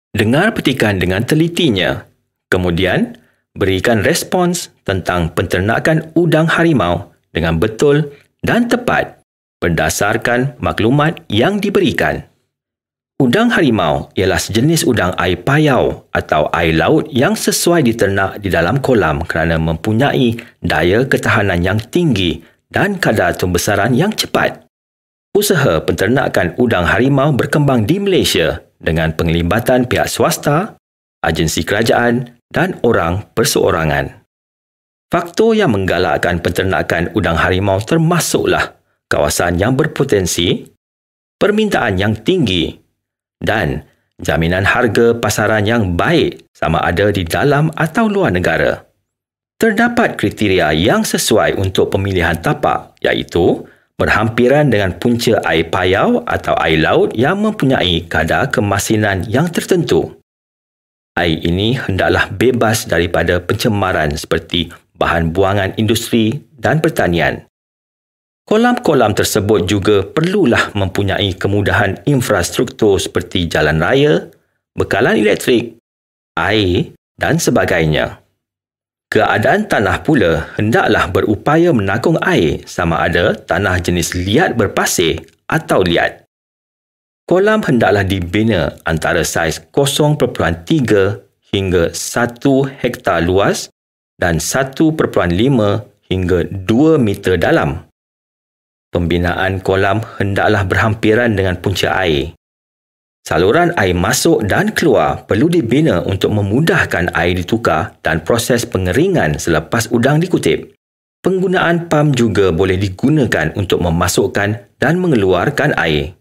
Dengar petikan dengan telitinya. Kemudian, berikan respons tentang penternakan udang harimau dengan betul dan tepat berdasarkan maklumat yang diberikan. Udang harimau ialah sejenis udang air payau atau air laut yang sesuai diternak di dalam kolam kerana mempunyai daya ketahanan yang tinggi dan kadar pembesaran yang cepat. Usaha penternakan udang harimau berkembang di Malaysia dengan penglibatan pihak swasta, agensi kerajaan dan orang perseorangan. Faktor yang menggalakkan penternakan udang harimau termasuklah kawasan yang berpotensi, permintaan yang tinggi dan jaminan harga pasaran yang baik sama ada di dalam atau luar negara. Terdapat kriteria yang sesuai untuk pemilihan tapak iaitu berhampiran dengan punca air payau atau air laut yang mempunyai kadar kemasinan yang tertentu. Air ini hendaklah bebas daripada pencemaran seperti bahan buangan industri dan pertanian. Kolam-kolam tersebut juga perlulah mempunyai kemudahan infrastruktur seperti jalan raya, bekalan elektrik, air dan sebagainya. Keadaan tanah pula hendaklah berupaya menakung air sama ada tanah jenis liat berpasir atau liat. Kolam hendaklah dibina antara saiz 0.3 hingga 1 hektar luas dan 1.5 hingga 2 meter dalam. Pembinaan kolam hendaklah berhampiran dengan punca air. Saluran air masuk dan keluar perlu dibina untuk memudahkan air ditukar dan proses pengeringan selepas udang dikutip. Penggunaan pam juga boleh digunakan untuk memasukkan dan mengeluarkan air.